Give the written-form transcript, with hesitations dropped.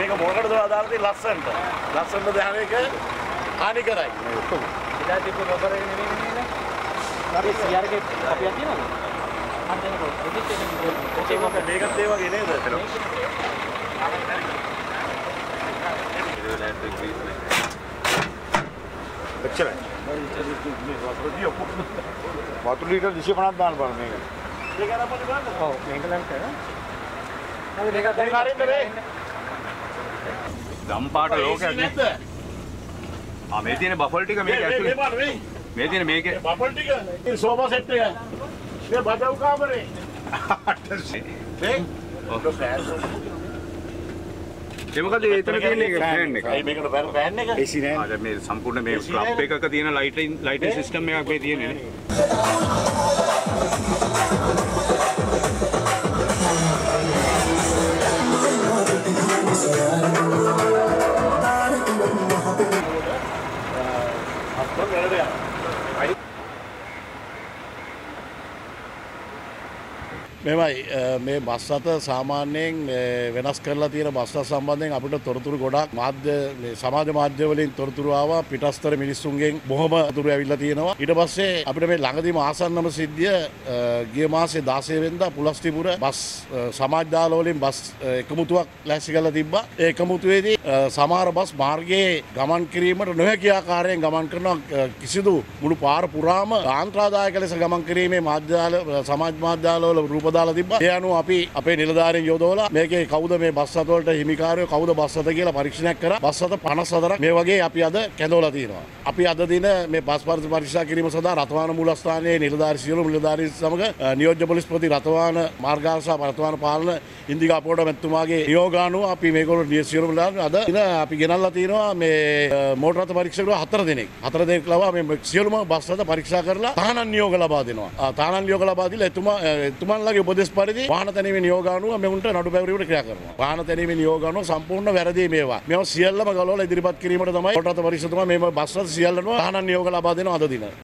මේක මොකටද අදාළ තියෙන්නේ ලස්සනට. ලස්සනට දැන එක හානි කරයි. ඔක්කොම. ඉතින් ඒක රබර් එක නෙමෙයි නේද? අපි සියර්ගේ අපියක් තියනවද? අන්තනකොට මේකත් ඒ වගේ නේද? එච්චරයි. වතුර ලීටර් 250ක් දාන්න බලන්න මේක. ඒක අරපොඩි බලන්න. ඔව් මේක ලං කරා. හරි මේක දැන් හරින්න මේ. දම්පාට ලෝකයක් නේද? මේ තියෙන බෆල් ටික මේක ඇතුලේ. මේ තියෙන මේකේ බෆල් ටික. මේ සෝෆා සෙට් එක. මේ බඩව් කාමරේ. මේ ඔක ෆෑන්. ඒ මොකද එතන තියෙන එක ෆෑන් එක. අයි මේකට ෆෑන් එක. AC නෑ. ආ මේ සම්පූර්ණ මේ ක්ලබ් එකක තියෙන ලයිටින් සිස්ටම් එකක් මේ තියෙන්නේ නේ. මෙමයි මේ බස් අත සාමාන්‍යයෙන් වෙනස් කරලා තියෙන බස් අත සම්බන්ධයෙන් අපිට තොරතුරු ගොඩක් මාධ්‍ය සමාජ මාධ්‍ය වලින් තොරතුරු ආවා පිටස්තර මිනිස්සුන්ගෙන් බොහොම තොරතුරු ඇවිල්ලා තියෙනවා ඊට පස්සේ අපිට මේ ළඟදීම ආසන්නම සිද්ධිය ගිය මාසේ 16 වෙනිදා පුලස්තිපුර බස් සමාජ දාල වලින් බස් එකමුතුවක් ලෑස්ති කරලා තිබ්බා ඒ එකමුතුවේදී සමහර බස් මාර්ගයේ ගමන් කිරීමට නොහැකි ආකාරයෙන් ගමන් කරන කිසිදු මුළු පාර පුරාම ආන්ත්‍රාදායක ලෙස ගමන් කිරීමේ සමාජ මාධ්‍ය වල රූප දාලා තිබ්බා. ඒ අනුව අපි අපේ නිලධාරීන් යොදවලා මේකේ කවුද මේ බස් අත වලට හිමිකාරයෝ කවුද බස් අත කියලා පරීක්ෂණයක් කරා. බස් අත 54ක් මේ වගේ අපි අද කැඳවලා තියෙනවා. අපි අද දින මේ බස් පරීක්ෂා කිරීම සඳහා රතවාන මූලස්ථානයේ නිලධාරී නිලධාරීන් සමග නියෝජ්‍ය පොලිස්පති රතවාන මාර්ගාල සහ රතවාන පාලන ඉන්දිකා අපෝඩ මැතිතුමාගේ නියෝගානුව අපි මේගොල්ලෝ සියලුම අද දින අපි ගෙනල්ලා තියෙනවා මේ මෝටර රථ පරීක්ෂකවරු 4 දෙනෙක්. 4 දෙනෙක් ලවා මේ සියලුම බස් රථ පරීක්ෂා කරලා තහනම් නියෝග ලබා දෙනවා. තහනම් නියෝග ලබා දීලා එතුමන්ලගේ උපදෙස් පරිදි වාහන තැනීමේ නියෝගානුව මෙවුන්ට නඩු පැවරීමට ක්‍රියා කරනවා. වාහන තැනීමේ නියෝගානුව සම්පූර්ණ වැරදි මේවා. මේවා සියල්ලම ගලවලා ඉදිරිපත් කිරීමට තමයි මෝටර රථ පරීක්ෂකතුමා මේ බස් රථ සියල්ලම තහනම් නියෝග ලබා දෙනවා අද දින.